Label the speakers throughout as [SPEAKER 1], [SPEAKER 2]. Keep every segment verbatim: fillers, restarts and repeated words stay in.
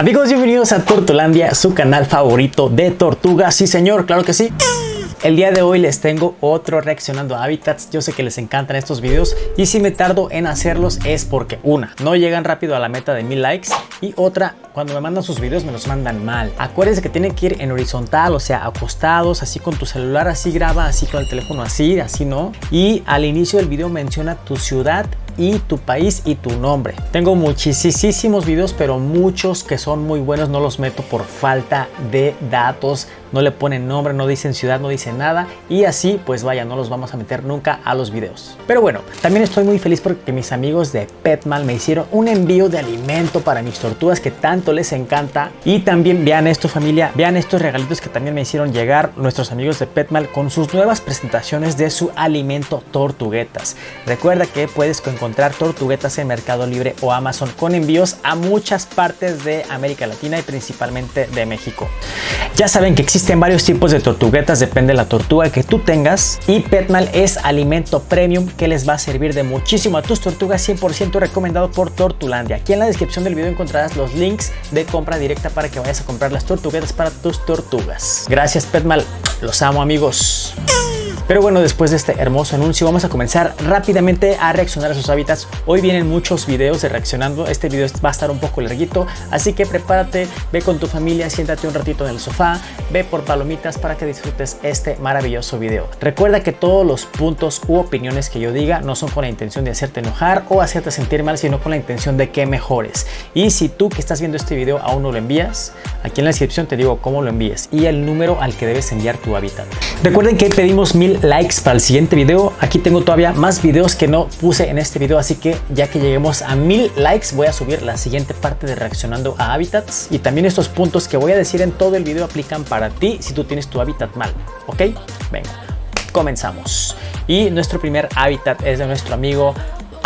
[SPEAKER 1] Amigos, bienvenidos a Tortulandia, su canal favorito de tortugas. Sí, señor, claro que sí. El día de hoy les tengo otro reaccionando a hábitats. Yo sé que les encantan estos videos y si me tardo en hacerlos es porque una, no llegan rápido a la meta de mil likes y otra, cuando me mandan sus videos me los mandan mal. Acuérdense que tienen que ir en horizontal, o sea, acostados, así con tu celular, así graba, así con el teléfono, así, así no. Y al inicio del video menciona tu ciudad y tu país y tu nombre. Tengo muchísimos videos, pero muchos que son muy buenos no los meto por falta de datos. No le ponen nombre, no dicen ciudad, no dicen nada. Y así, pues vaya, no los vamos a meter nunca a los videos. Pero bueno, también estoy muy feliz porque mis amigos de Petmal me hicieron un envío de alimento para mis tortugas que tanto les encanta. Y también vean esto, familia, vean estos regalitos que también me hicieron llegar nuestros amigos de Petmal con sus nuevas presentaciones de su alimento tortuguetas. Recuerda que puedes encontrar tortuguetas en Mercado Libre o Amazon con envíos a muchas partes de América Latina y principalmente de México. Ya saben que existen varios tipos de tortuguetas, depende de la tortuga que tú tengas, y Petmal es alimento premium que les va a servir de muchísimo a tus tortugas, cien por ciento recomendado por Tortulandia. Aquí en la descripción del video encontrarás los links de compra directa para que vayas a comprar las tortuguetas para tus tortugas. Gracias Petmal, los amo amigos. Pero bueno, después de este hermoso anuncio vamos a comenzar rápidamente a reaccionar a sus hábitats. Hoy vienen muchos videos de reaccionando, este video va a estar un poco larguito, así que prepárate, ve con tu familia, siéntate un ratito en el sofá, ve por palomitas para que disfrutes este maravilloso video. Recuerda que todos los puntos u opiniones que yo diga no son con la intención de hacerte enojar o hacerte sentir mal, sino con la intención de que mejores. Y si tú que estás viendo este video aún no lo envías, aquí en la descripción te digo cómo lo envíes y el número al que debes enviar tu hábitat. Recuerden que pedimos mil likes para el siguiente video. Aquí tengo todavía más videos que no puse en este video, así que ya que lleguemos a mil likes voy a subir la siguiente parte de reaccionando a hábitats, y también estos puntos que voy a decir en todo el video aplican para ti si tú tienes tu hábitat mal, ¿ok? Venga, comenzamos. Y nuestro primer hábitat es de nuestro amigo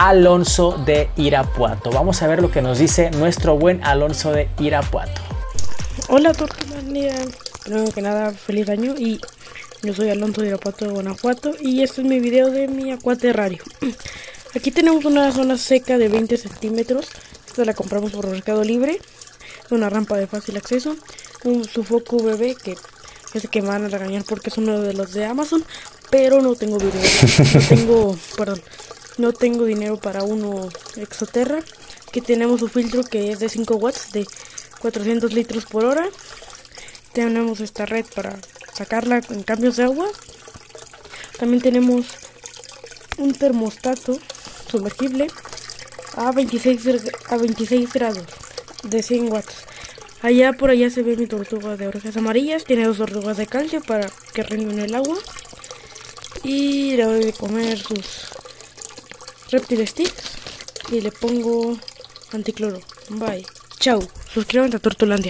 [SPEAKER 1] Alonso de Irapuato. Vamos a ver lo que nos dice nuestro buen Alonso de Irapuato.
[SPEAKER 2] Hola Tortulandia, primero que nada feliz año, y yo soy Alonso de Irapuato, de Guanajuato, y este es mi video de mi acuaterrario. Aquí tenemos una zona seca de veinte centímetros, esta la compramos por Mercado Libre, una rampa de fácil acceso, un sofoco bebé que es que me van a regañar porque es uno de los de Amazon, pero no tengo video, no tengo, perdón, no tengo dinero para uno exoterra. Aquí tenemos un filtro que es de cinco watts de cuatrocientos litros por hora. Tenemos esta red para sacarla en cambios de agua. También tenemos un termostato sumergible a veintiséis, a veintiséis grados de cien watts. Allá por allá se ve mi tortuga de orejas amarillas. Tiene dos tortugas de calcio para que rinden el agua. Y le doy de comer sus reptiles sticks y le pongo anticloro. Bye. Chao. Suscríbanse a Tortulandia.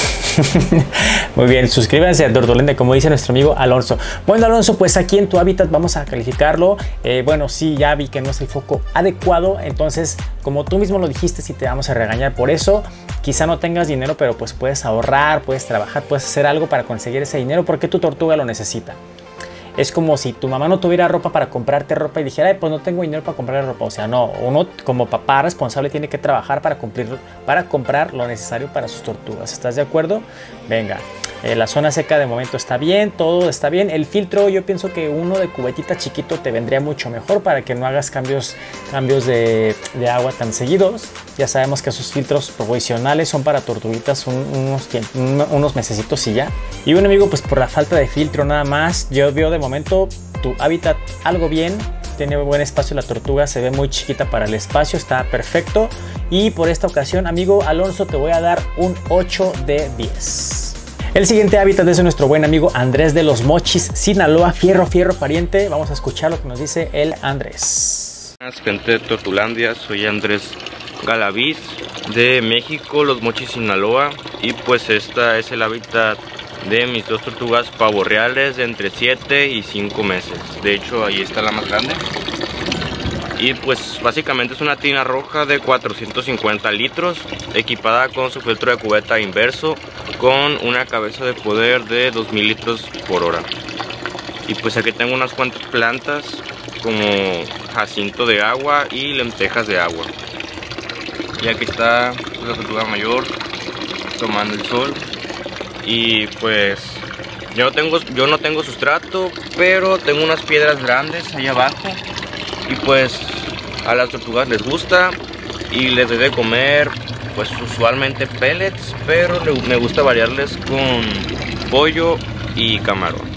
[SPEAKER 1] Muy bien, suscríbanse a Tortulandia, como dice nuestro amigo Alonso. Bueno, Alonso, pues aquí en tu hábitat vamos a calificarlo. Eh, bueno, sí, ya vi que no es el foco adecuado. Entonces, como tú mismo lo dijiste, sí te vamos a regañar por eso. Quizá no tengas dinero, pero pues puedes ahorrar, puedes trabajar, puedes hacer algo para conseguir ese dinero porque tu tortuga lo necesita. Es como si tu mamá no tuviera ropa para comprarte ropa y dijera, ay, pues no tengo dinero para comprar ropa. O sea, no, uno como papá responsable tiene que trabajar para cumplir, para comprar lo necesario para sus tortugas. ¿Estás de acuerdo? Venga, eh, la zona seca de momento está bien, todo está bien. El filtro, yo pienso que uno de cubetita chiquito te vendría mucho mejor para que no hagas cambios, cambios de, de agua tan seguidos. Ya sabemos que esos filtros provisionales son para tortuguitas un, unos, unos mesecitos y ya. Y bueno, amigo, pues por la falta de filtro nada más, yo veo de momento tu hábitat algo bien, tiene buen espacio la tortuga, se ve muy chiquita para el espacio, está perfecto. Y por esta ocasión, amigo Alonso, te voy a dar un ocho de diez. El siguiente hábitat es de nuestro buen amigo Andrés de los Mochis, Sinaloa, fierro, fierro pariente. Vamos a escuchar lo que nos dice el Andrés.
[SPEAKER 3] Gente de Tortulandia, soy Andrés Galaviz de México, Los Mochis, Sinaloa, y pues esta es el hábitat de mis dos tortugas pavorreales de entre siete y cinco meses. De hecho, ahí está la más grande. Y pues básicamente es una tina roja de cuatrocientos cincuenta litros, equipada con su filtro de cubeta inverso, con una cabeza de poder de dos mil litros por hora. Y pues aquí tengo unas cuantas plantas como jacinto de agua y lentejas de agua. Y aquí está la tortuga mayor tomando el sol. Y pues yo no tengo, yo no tengo sustrato, pero tengo unas piedras grandes ahí abajo. Y pues a las tortugas les gusta y les doy de comer pues usualmente pellets, pero me gusta variarles con pollo y camarón.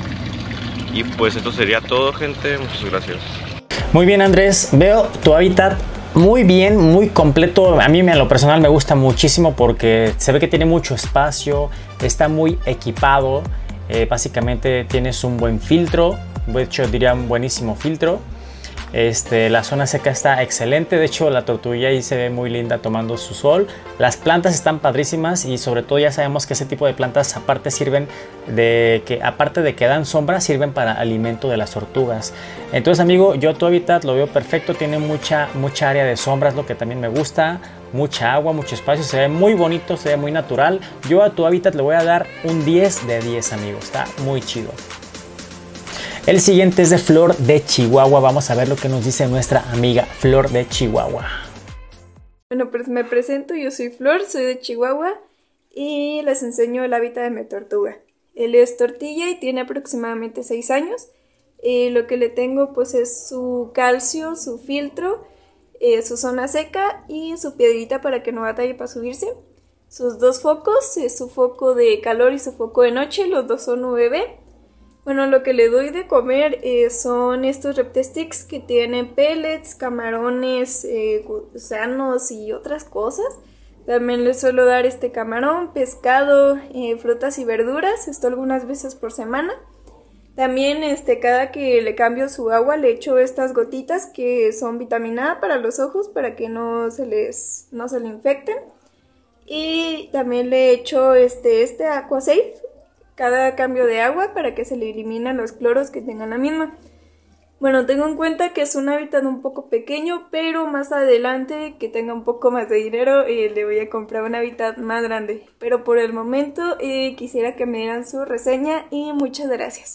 [SPEAKER 3] Y pues esto sería todo, gente. Muchas gracias.
[SPEAKER 1] Muy bien, Andrés, veo tu hábitat muy bien, muy completo. A mí en lo personal me gusta muchísimo porque se ve que tiene mucho espacio, está muy equipado. Eh, básicamente tienes un buen filtro, de hecho diría un buenísimo filtro. Este, la zona seca está excelente, de hecho la tortuguilla ahí se ve muy linda tomando su sol. Las plantas están padrísimas y sobre todo ya sabemos que ese tipo de plantas aparte sirven de que aparte de que dan sombra, sirven para alimento de las tortugas. Entonces, amigo, yo tu hábitat lo veo perfecto, tiene mucha mucha área de sombra, es lo que también me gusta, mucha agua, mucho espacio, se ve muy bonito, se ve muy natural. Yo a tu hábitat le voy a dar un diez de diez, amigo, está muy chido. El siguiente es de Flor de Chihuahua. Vamos a ver lo que nos dice nuestra amiga Flor de Chihuahua.
[SPEAKER 4] Bueno, pues me presento, yo soy Flor, soy de Chihuahua y les enseño el hábitat de mi tortuga. Él es tortilla y tiene aproximadamente seis años. Eh, lo que le tengo pues es su calcio, su filtro, eh, su zona seca y su piedrita para que no batalle para subirse. Sus dos focos, eh, su foco de calor y su foco de noche, los dos son U V B. Bueno, lo que le doy de comer eh, son estos Reptesticks que tienen pellets, camarones, eh, gusanos y otras cosas. También le suelo dar este camarón, pescado, eh, frutas y verduras, esto algunas veces por semana. También este, cada que le cambio su agua le echo estas gotitas que son vitamina A para los ojos para que no se les no se le infecten. Y también le echo este, este Aquasafe cada cambio de agua para que se le eliminen los cloros que tengan la misma. Bueno, tengo en cuenta que es un hábitat un poco pequeño, pero más adelante que tenga un poco más de dinero eh, le voy a comprar un hábitat más grande. Pero por el momento eh, quisiera que me dieran su reseña y muchas gracias.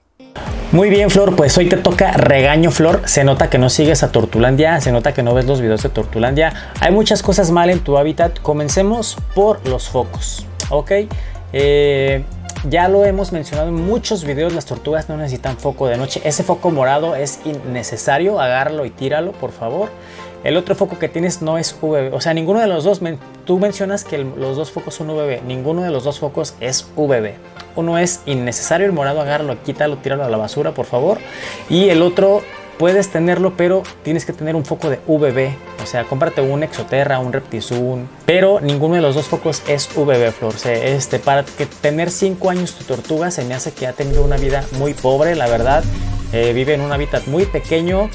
[SPEAKER 1] Muy bien, Flor, pues hoy te toca regaño, Flor. Se nota que no sigues a Tortulandia, se nota que no ves los videos de Tortulandia. Hay muchas cosas mal en tu hábitat. Comencemos por los focos, ¿ok? Eh... Ya lo hemos mencionado en muchos videos, las tortugas no necesitan foco de noche. Ese foco morado es innecesario, agárralo y tíralo, por favor. El otro foco que tienes no es U V B, o sea, ninguno de los dos, tú mencionas que el, los dos focos son U V B, ninguno de los dos focos es U V B. Uno es innecesario, el morado, agárralo, quítalo, tíralo a la basura, por favor. Y el otro puedes tenerlo, pero tienes que tener un foco de U V B. O sea, cómprate un Exoterra, un Reptizoon. Pero ninguno de los dos focos es U V B, Flor. O sea, este, para que tener cinco años tu tortuga se me hace que ha tenido una vida muy pobre, la verdad. Eh, vive en un hábitat muy pequeño.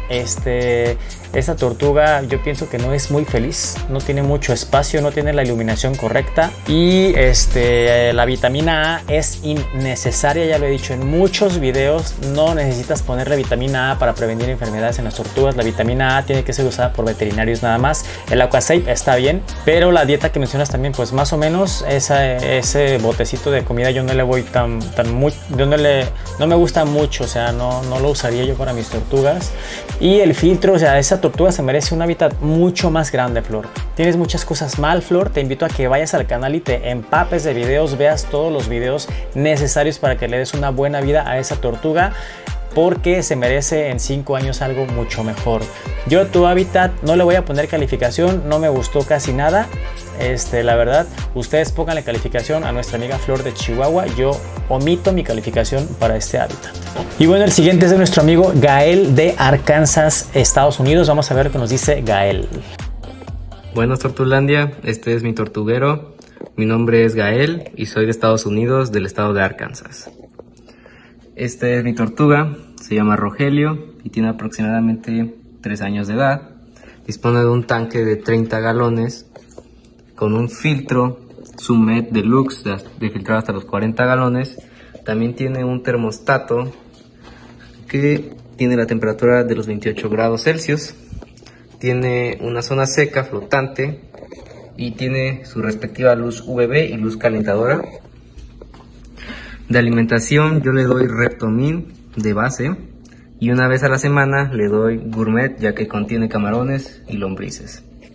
[SPEAKER 1] Este, esta tortuga yo pienso que no es muy feliz, no tiene mucho espacio, no tiene la iluminación correcta y este, la vitamina A es innecesaria, ya lo he dicho en muchos videos, no necesitas ponerle vitamina A para prevenir enfermedades en las tortugas, la vitamina A tiene que ser usada por veterinarios nada más. El Aquasafe está bien, pero la dieta que mencionas también pues más o menos, esa, ese botecito de comida yo no le voy tan, tan muy, yo no, le, no me gusta mucho, o sea, no, no lo usaría yo para mis tortugas. Y el filtro, o sea, esa tortuga se merece un hábitat mucho más grande, Flor. Tienes muchas cosas mal, Flor. Te invito a que vayas al canal y te empapes de videos, veas todos los videos necesarios para que le des una buena vida a esa tortuga, porque se merece en cinco años algo mucho mejor. Yo a tu hábitat no le voy a poner calificación, no me gustó casi nada. Este, la verdad, ustedes pónganle calificación a nuestra amiga Flor de Chihuahua. Yo omito mi calificación para este hábitat. Y bueno, el siguiente es de nuestro amigo Gael de Arkansas, Estados Unidos. Vamos a ver qué nos dice Gael.
[SPEAKER 5] Buenas, Tortulandia, este es mi tortuguero. Mi nombre es Gael y soy de Estados Unidos, del estado de Arkansas. Este es mi tortuga, se llama Rogelio y tiene aproximadamente tres años de edad. Dispone de un tanque de treinta galones con un filtro Sumet Deluxe de, de filtrar hasta los cuarenta galones. También tiene un termostato que tiene la temperatura de los veintiocho grados Celsius. Tiene una zona seca flotante y tiene su respectiva luz U V B y luz calentadora. De alimentación yo le doy Reptomin de base y una vez a la semana le doy Gourmet, ya que contiene camarones y lombrices.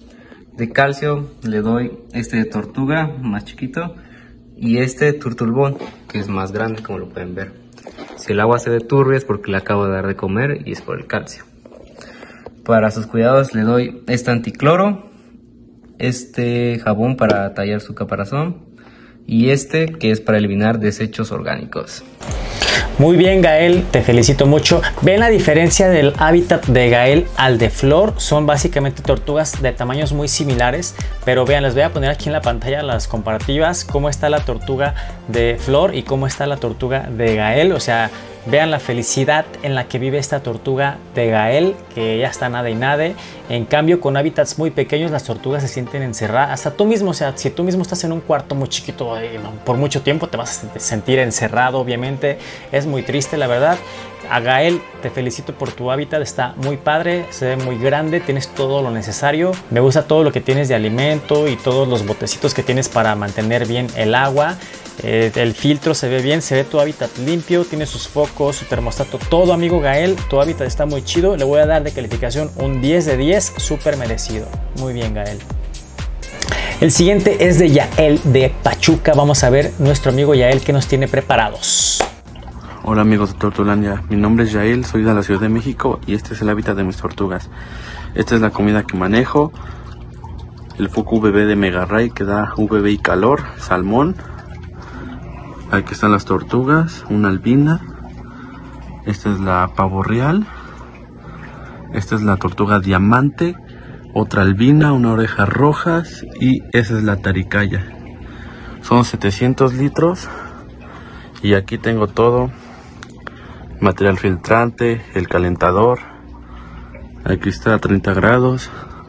[SPEAKER 5] De calcio le doy este de tortuga, más chiquito, y este turtulbón, que es más grande, como lo pueden ver. Si el agua se ve turbia es porque le acabo de dar de comer y es por el calcio. Para sus cuidados le doy este anticloro, este jabón para tallar su caparazón y este que es para eliminar desechos orgánicos.
[SPEAKER 1] Muy bien, Gael, te felicito mucho. Ven la diferencia del hábitat de Gael al de Flor. Son básicamente tortugas de tamaños muy similares, pero vean, les voy a poner aquí en la pantalla las comparativas, cómo está la tortuga de Flor y cómo está la tortuga de Gael. O sea, vean la felicidad en la que vive esta tortuga de Gael, que ya está nada y nada. En cambio, con hábitats muy pequeños, las tortugas se sienten encerradas. Hasta tú mismo, o sea, si tú mismo estás en un cuarto muy chiquito eh, por mucho tiempo, te vas a sentir encerrado, obviamente. Es muy triste, la verdad. A Gael, te felicito por tu hábitat, está muy padre, se ve muy grande, tienes todo lo necesario. Me gusta todo lo que tienes de alimento y todos los botecitos que tienes para mantener bien el agua. Eh, el filtro se ve bien, se ve tu hábitat limpio, tiene sus focos, su termostato, todo, amigo Gael. Tu hábitat está muy chido, le voy a dar de calificación un diez de diez, súper merecido. Muy bien, Gael. El siguiente es de Yael de Pachuca. Vamos a ver nuestro amigo Yael que nos tiene preparados.
[SPEAKER 6] Hola amigos de Tortulandia, mi nombre es Yael, soy de la Ciudad de México y este es el hábitat de mis tortugas. Esta es la comida que manejo, el foco V B de Megarray que da V B y calor, salmón. Aquí están las tortugas, una albina, esta es la pavo real, esta es la tortuga diamante, otra albina, una oreja rojas y esa es la taricaya. Son setecientos litros y aquí tengo todo. Material filtrante, el calentador, aquí está a treinta grados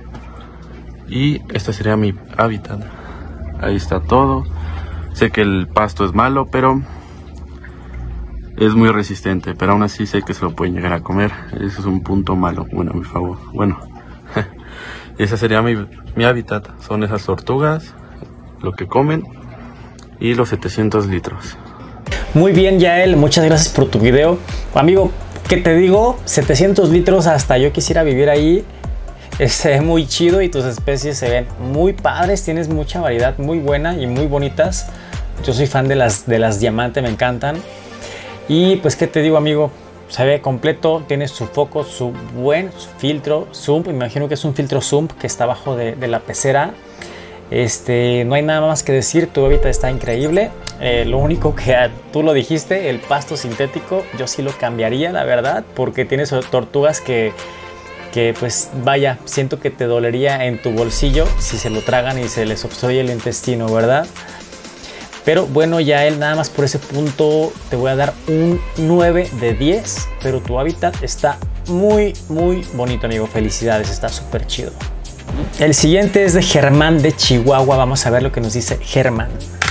[SPEAKER 6] y este sería mi hábitat. Ahí está todo. Sé que el pasto es malo, pero es muy resistente, pero aún así sé que se lo pueden llegar a comer. Eso es un punto malo, bueno, a mi favor. Bueno, ese sería mi, mi hábitat. Son esas tortugas, lo que comen y los setecientos litros.
[SPEAKER 1] Muy bien, Yael, muchas gracias por tu video. Amigo, ¿qué te digo? setecientos litros, hasta yo quisiera vivir ahí. Se ve muy chido y tus especies se ven muy padres. Tienes mucha variedad muy buena y muy bonitas. Yo soy fan de las, de las diamante, me encantan. Y pues, ¿qué te digo, amigo? Se ve completo, tiene su foco, su buen su filtro, zoom. Me imagino que es un filtro zoom que está abajo de, de la pecera. Este, no hay nada más que decir, tu hábitat está increíble. Eh, lo único que tú lo dijiste, el pasto sintético, yo sí lo cambiaría, la verdad, porque tienes tortugas que, que pues vaya, siento que te dolería en tu bolsillo si se lo tragan y se les obstruye el intestino, ¿verdad? Pero bueno, Yael, nada más por ese punto te voy a dar un nueve de diez, pero tu hábitat está muy, muy bonito, amigo. Felicidades, está súper chido. El siguiente es de Germán de Chihuahua. Vamos a ver lo que nos dice Germán.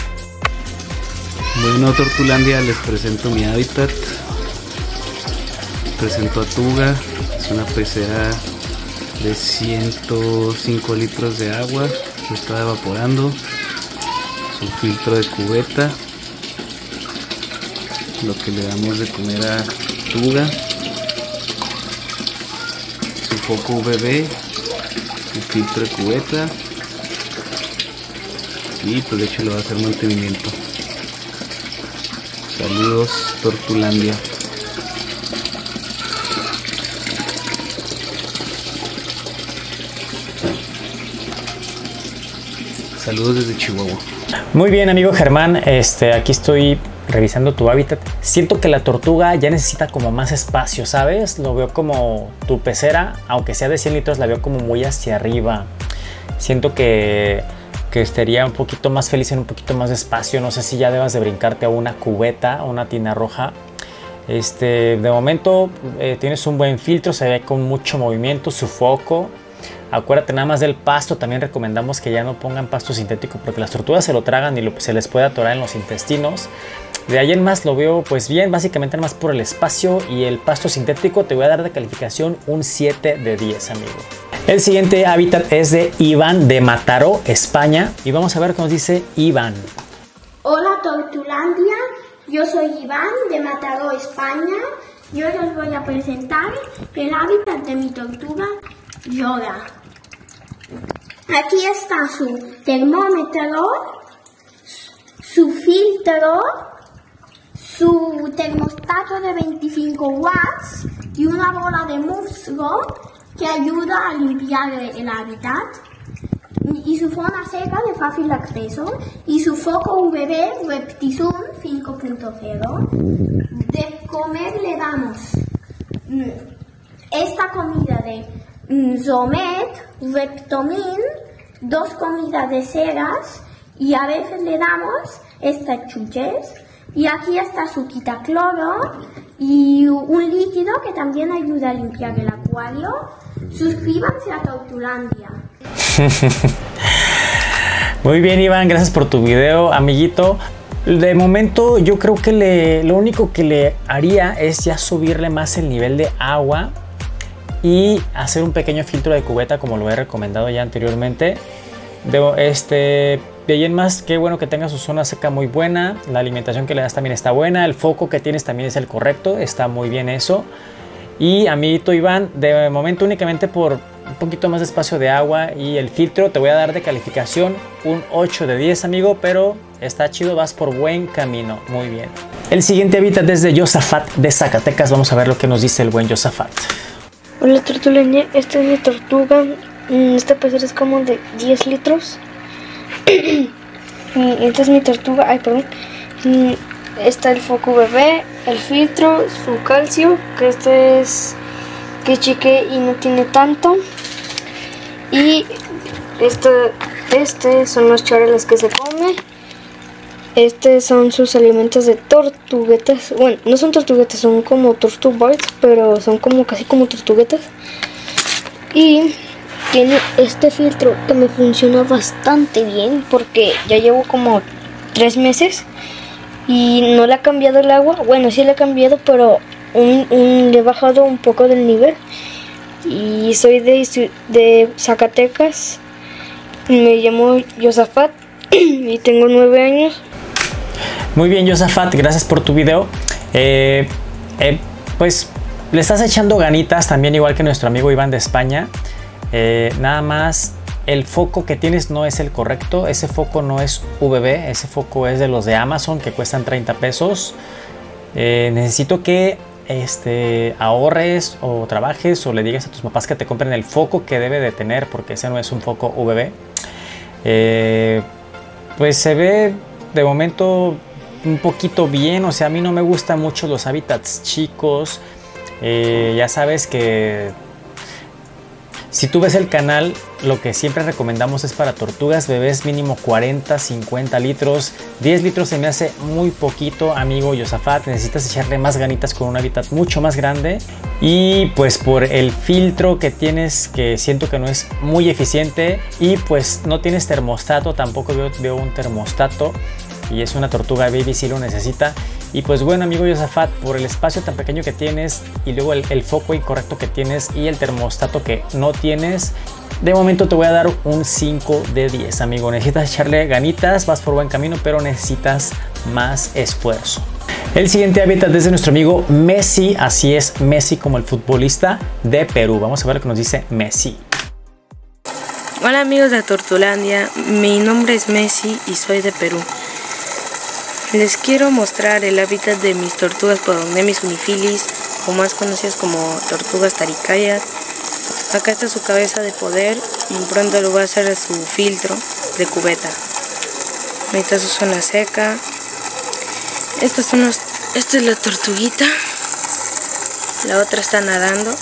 [SPEAKER 7] Bueno, Tortulandia, les presento mi hábitat. Presento a Tuga. Es una pecera de ciento cinco litros de agua. Se está evaporando. Su filtro de cubeta. Lo que le damos de comer a Tuga. Su foco U V B. El filtro de cubeta y pues de hecho le va a hacer mantenimiento. Saludos, Tortulandia. Saludos desde Chihuahua.
[SPEAKER 1] Muy bien, amigo Germán, este, aquí estoy revisando tu hábitat. Siento que la tortuga ya necesita como más espacio, ¿sabes? Lo veo como tu pecera, aunque sea de cien litros, la veo como muy hacia arriba. Siento que, que estaría un poquito más feliz en un poquito más de espacio. No sé si ya debas de brincarte a una cubeta, una tina roja. Este, de momento eh, tienes un buen filtro, se ve con mucho movimiento, su foco. Acuérdate nada más del pasto, también recomendamos que ya no pongan pasto sintético porque las tortugas se lo tragan y lo, se les puede atorar en los intestinos. De ahí en más lo veo pues bien, básicamente nada más por el espacio y el pasto sintético. Te voy a dar de calificación un siete de diez, amigo. El siguiente hábitat es de Iván de Mataró, España. Y vamos a ver qué nos dice Iván.
[SPEAKER 8] Hola Tortulandia, yo soy Iván de Mataró, España. Yo les voy a presentar el hábitat de mi tortuga Yoda. Aquí está su termómetro, su filtro, su termostato de veinticinco watts y una bola de musgo que ayuda a limpiar el hábitat. Y su zona seca de fácil acceso y su foco U V B Reptizoom cinco punto cero. De comer le damos esta comida de Zomet, Reptomin, dos comidas de ceras y a veces le damos estas chuches. Y aquí está su quitacloro y un líquido que también ayuda a limpiar el acuario. Suscríbanse a Tortulandia.
[SPEAKER 1] Muy bien, Iván, gracias por tu video, amiguito. De momento yo creo que le, lo único que le haría es ya subirle más el nivel de agua y hacer un pequeño filtro de cubeta como lo he recomendado ya anteriormente. De, este, de ahí en más, qué bueno que tenga su zona seca muy buena, la alimentación que le das también está buena, el foco que tienes también es el correcto, está muy bien eso. Y amiguito Iván, de momento únicamente por un poquito más de espacio de agua y el filtro te voy a dar de calificación un ocho de diez, amigo, pero está chido, vas por buen camino, muy bien. El siguiente hábitat es de Josafat de Zacatecas, vamos a ver lo que nos dice el buen Josafat.
[SPEAKER 2] Hola Tortulandia, esta es mi tortuga, esta pecera es como de diez litros. Y esta es mi tortuga, ay perdón. Está el foco bebé, el filtro, su calcio, que este es que chique y no tiene tanto. Y este, este son los charales que se come. Estos son sus alimentos de tortuguetas. Bueno, no son tortuguetas, son como tortugas, pero son como casi como tortuguetas. Y tiene este filtro que me funciona bastante bien porque ya llevo como tres meses y no le ha cambiado el agua. Bueno, sí le ha cambiado, pero un, un, le he bajado un poco del nivel. Y soy de, de Zacatecas, me llamo Josafat y tengo nueve años.
[SPEAKER 1] Muy bien, Josafat, gracias por tu video. Eh, eh, pues le estás echando ganitas también, igual que nuestro amigo Iván de España. Eh, nada más el foco que tienes no es el correcto. Ese foco no es U V B, ese foco es de los de Amazon que cuestan treinta pesos. Eh, necesito que este, ahorres o trabajes o le digas a tus papás que te compren el foco que debe de tener, porque ese no es un foco U V B. Eh, pues se ve de momento un poquito bien, o sea, a mí no me gustan mucho los hábitats chicos. Eh, ya sabes que si tú ves el canal, lo que siempre recomendamos es para tortugas bebés mínimo cuarenta, cincuenta litros. diez litros se me hace muy poquito, amigo Josafat. Necesitas echarle más ganitas con un hábitat mucho más grande. Y pues por el filtro que tienes, que siento que no es muy eficiente. Y pues no tienes termostato, tampoco veo, veo un termostato. Y es una tortuga baby, si lo necesita. Y pues bueno, amigo Josafat, por el espacio tan pequeño que tienes y luego el, el foco incorrecto que tienes y el termostato que no tienes, de momento te voy a dar un cinco de diez, amigo. Necesitas echarle ganitas, vas por buen camino, pero necesitas más esfuerzo. El siguiente hábitat es de nuestro amigo Messi, así es, Messi como el futbolista de Perú. Vamos a ver lo que nos dice Messi.
[SPEAKER 2] Hola amigos de Tortulandia, mi nombre es Messi y soy de Perú. Les quiero mostrar el hábitat de mis tortugas Podonemis unifilis, o más conocidas como tortugas taricayas. Acá está su cabeza de poder y pronto lo voy a hacer a su filtro de cubeta. Ahí está su zona seca. Estos son los, esta es la tortuguita, la otra está nadando.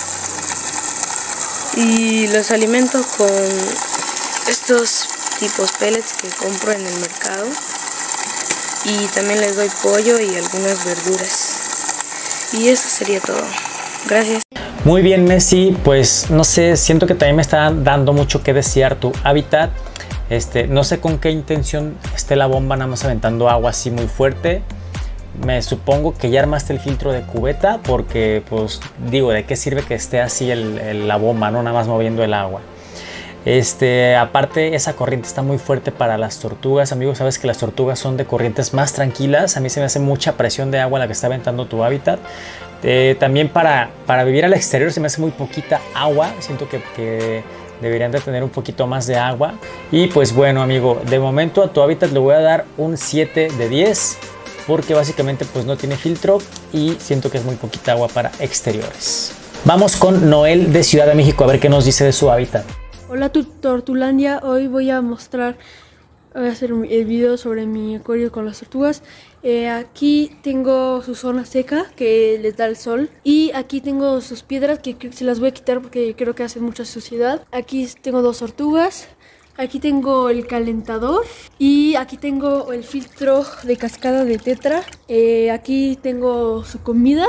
[SPEAKER 2] Y los alimento con estos tipos pellets que compro en el mercado. Y también les doy pollo y algunas verduras. Y eso sería todo. Gracias.
[SPEAKER 1] Muy bien, Messi, pues no sé, siento que también me está dando mucho que desear tu hábitat. Este, no sé con qué intención esté la bomba nada más aventando agua así muy fuerte. Me supongo que ya armaste el filtro de cubeta porque, pues, digo, ¿de qué sirve que esté así el, el, la bomba, no nada más moviendo el agua? Este, aparte, esa corriente está muy fuerte para las tortugas, amigos. Sabes que las tortugas son de corrientes más tranquilas. A mí se me hace mucha presión de agua la que está aventando tu hábitat. Eh, también para, para vivir al exterior se me hace muy poquita agua. Siento que, que deberían de tener un poquito más de agua. Y pues bueno amigo, de momento a tu hábitat le voy a dar un siete de diez, porque básicamente pues no tiene filtro y siento que es muy poquita agua para exteriores. Vamos con Noel de Ciudad de México a ver qué nos dice de su hábitat.
[SPEAKER 2] Hola Tortulandia, hoy voy a mostrar, voy a hacer el video sobre mi acuario con las tortugas. Eh, aquí tengo su zona seca que les da el sol, y aquí tengo sus piedras que se las voy a quitar porque creo que hacen mucha suciedad. Aquí tengo dos tortugas, aquí tengo el calentador y aquí tengo el filtro de cascada de Tetra. Eh, aquí tengo su comida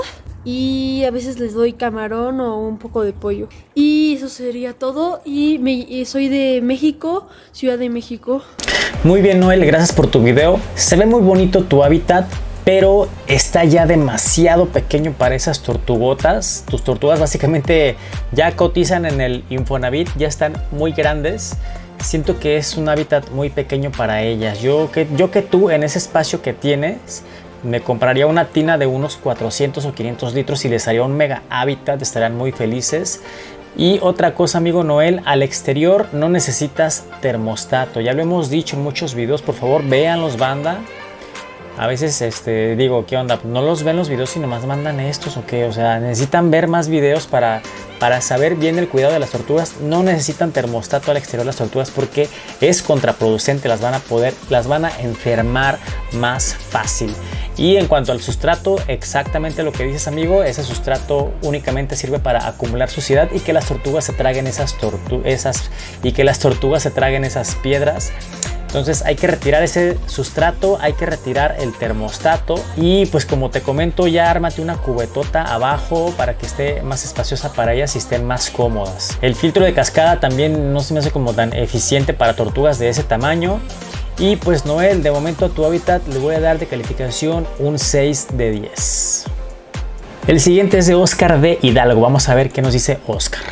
[SPEAKER 2] y a veces les doy camarón o un poco de pollo. Y eso sería todo. Y, me, y soy de México, Ciudad de México.
[SPEAKER 1] Muy bien Noel, gracias por tu video. Se ve muy bonito tu hábitat, pero está ya demasiado pequeño para esas tortugotas. Tus tortugas básicamente ya cotizan en el Infonavit, ya están muy grandes. Siento que es un hábitat muy pequeño para ellas. Yo que, yo que tú en ese espacio que tienes, me compraría una tina de unos cuatrocientos o quinientos litros y les haría un mega hábitat, estarían muy felices. Y otra cosa amigo Noel, al exterior no necesitas termostato, ya lo hemos dicho en muchos videos, por favor véanlos banda. A veces este, digo, ¿qué onda? ¿No los ven los videos y nomás mandan estos o qué? O sea, necesitan ver más videos para, para saber bien el cuidado de las tortugas. No necesitan termostato al exterior las tortugas porque es contraproducente, las van a poder, las van a enfermar más fácil. Y en cuanto al sustrato, exactamente lo que dices amigo, ese sustrato únicamente sirve para acumular suciedad y que las tortugas se traguen esas tortugas, esas, y que las tortugas se traguen esas piedras. Entonces hay que retirar ese sustrato, hay que retirar el termostato y pues como te comento, ya ármate una cubetota abajo para que esté más espaciosa para ellas y estén más cómodas. El filtro de cascada también no se me hace como tan eficiente para tortugas de ese tamaño. Y pues Noel, de momento a tu hábitat le voy a dar de calificación un seis de diez. El siguiente es de Oscar de Hidalgo, vamos a ver qué nos dice Oscar.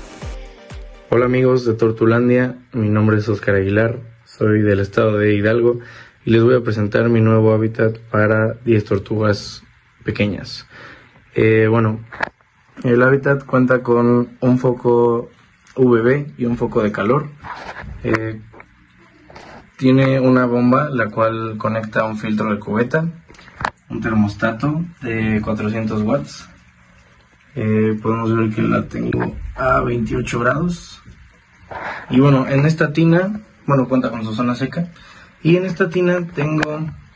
[SPEAKER 5] Hola amigos de Tortulandia, mi nombre es Oscar Aguilar. Soy del estado de Hidalgo y les voy a presentar mi nuevo hábitat para diez tortugas pequeñas. Eh, bueno, el hábitat cuenta con un foco U V B y un foco de calor. Eh, tiene una bomba la cual conecta un filtro de cubeta, un termostato de cuatrocientos watts. Eh, podemos ver que la tengo a veintiocho grados. Y bueno, en esta tina... Bueno, cuenta con su zona seca. Y en esta tina tengo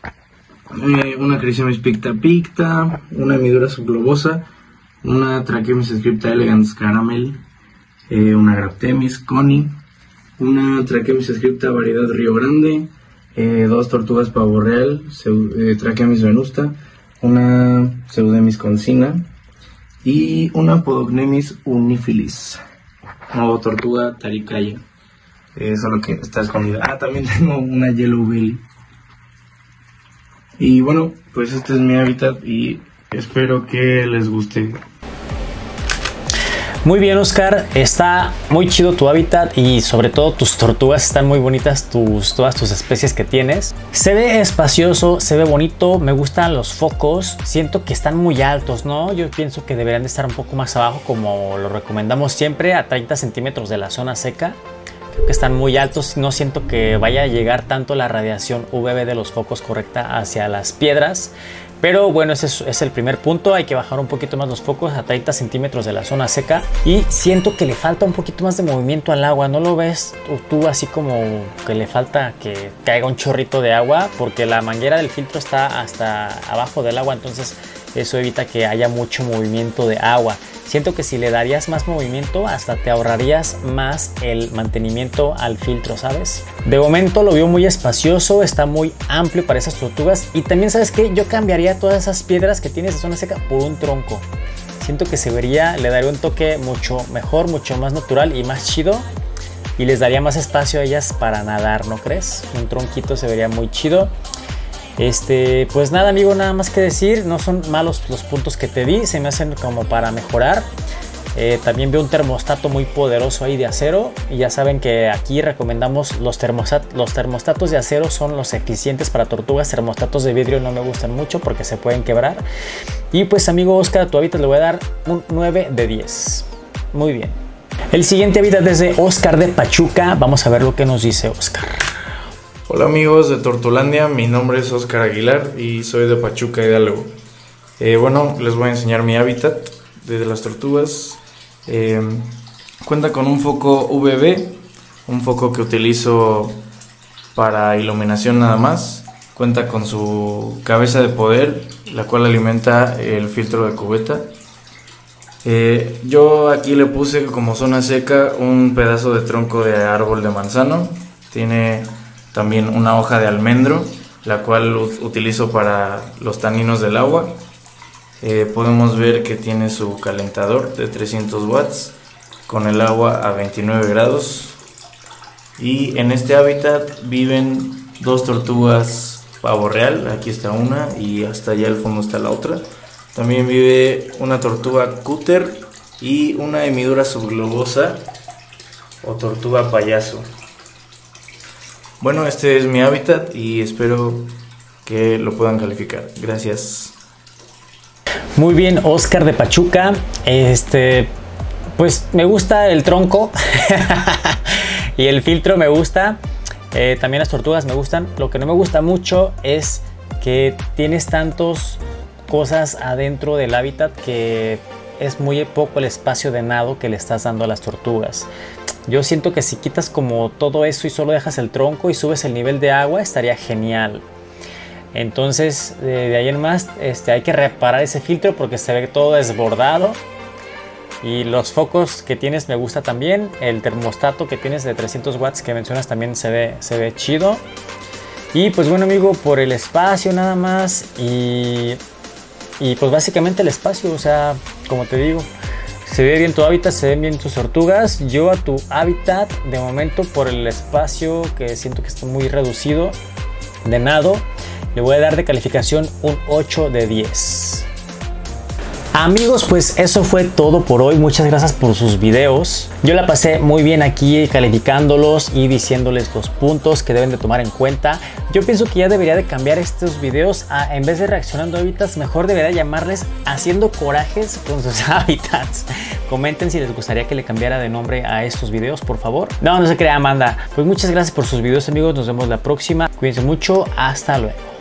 [SPEAKER 5] eh, una Chrysemys picta picta, una Hemidura subglobosa, una Trachemis scripta elegans caramel, eh, una Graptemis coni, una Trachemis scripta variedad Río Grande, eh, dos tortugas pavo real, eh, Trachemis venusta, una Pseudemis concina y una Podocnemis unifilis, o tortuga taricaya. Eh, solo que está escondida. Ah, también tengo una Yellow Belly. Y bueno, pues este es mi hábitat y espero que les guste.
[SPEAKER 1] Muy bien Oscar, está muy chido tu hábitat y sobre todo tus tortugas están muy bonitas, tus, todas tus especies que tienes. Se ve espacioso, se ve bonito, me gustan los focos, siento que están muy altos, ¿no? Yo pienso que deberían de estar un poco más abajo como lo recomendamos siempre, a treinta centímetros de la zona seca. Que están muy altos, no siento que vaya a llegar tanto la radiación U V B de los focos correcta hacia las piedras, pero bueno, ese es, es el primer punto. Hay que bajar un poquito más los focos a treinta centímetros de la zona seca y siento que le falta un poquito más de movimiento al agua. ¿No lo ves tú, tú así como que le falta que caiga un chorrito de agua? Porque la manguera del filtro está hasta abajo del agua, entonces eso evita que haya mucho movimiento de agua. Siento que si le darías más movimiento hasta te ahorrarías más el mantenimiento al filtro, ¿sabes? De momento lo veo muy espacioso, está muy amplio para esas tortugas y también ¿sabes qué? Yo cambiaría todas esas piedras que tienes de zona seca por un tronco. Siento que se vería, le daría un toque mucho mejor, mucho más natural y más chido y les daría más espacio a ellas para nadar, ¿no crees? Un tronquito se vería muy chido. Este, pues nada amigo, nada más que decir, no son malos los puntos que te di, se me hacen como para mejorar. Eh, también veo un termostato muy poderoso ahí de acero y ya saben que aquí recomendamos los, termostat los termostatos de acero, son los eficientes para tortugas. Termostatos de vidrio no me gustan mucho porque se pueden quebrar. Y pues amigo Oscar, a tu hábitat le voy a dar un nueve de diez. Muy bien. El siguiente hábitat es de Oscar de Pachuca. Vamos a ver lo que nos dice Oscar.
[SPEAKER 9] Hola amigos de Tortulandia, mi nombre es Oscar Aguilar y soy de Pachuca, Hidalgo. Eh, bueno, les voy a enseñar mi hábitat de las tortugas. Eh, cuenta con un foco U V B, un foco que utilizo para iluminación nada más. Cuenta con su cabeza de poder, la cual alimenta el filtro de cubeta. Eh, yo aquí le puse como zona seca un pedazo de tronco de árbol de manzano. Tiene también una hoja de almendro, la cual utilizo para los taninos del agua. Eh, podemos ver que tiene su calentador de trescientos watts con el agua a veintinueve grados. Y en este hábitat viven dos tortugas pavo real, aquí está una y hasta allá al fondo está la otra. También vive una tortuga cúter y una hemidura subglobosa o tortuga payaso. Bueno, este es mi hábitat y espero que lo puedan calificar. Gracias.
[SPEAKER 1] Muy bien, Oscar de Pachuca. Este, pues me gusta el tronco y el filtro me gusta. Eh, también las tortugas me gustan. Lo que no me gusta mucho es que tienes tantas cosas adentro del hábitat que es muy poco el espacio de nado que le estás dando a las tortugas. Yo siento que si quitas como todo eso y solo dejas el tronco y subes el nivel de agua, estaría genial. Entonces de, de ahí en más este, hay que reparar ese filtro porque se ve todo desbordado. Y los focos que tienes me gusta también. El termostato que tienes de trescientos watts que mencionas también se ve, se ve chido. Y pues bueno amigo, por el espacio nada más. Y, y pues básicamente el espacio, o sea, como te digo, se ve bien tu hábitat, se ven bien tus tortugas. Yo a tu hábitat de momento por el espacio que siento que está muy reducido de nado, le voy a dar de calificación un ocho de diez. Amigos, pues eso fue todo por hoy. Muchas gracias por sus videos. Yo la pasé muy bien aquí calificándolos y diciéndoles los puntos que deben de tomar en cuenta. Yo pienso que ya debería de cambiar estos videos a, en vez de reaccionando a hábitats, mejor debería llamarles haciendo corajes con sus hábitats. Comenten si les gustaría que le cambiara de nombre a estos videos, por favor. No, no se crea, Amanda. Pues muchas gracias por sus videos, amigos. Nos vemos la próxima. Cuídense mucho. Hasta luego.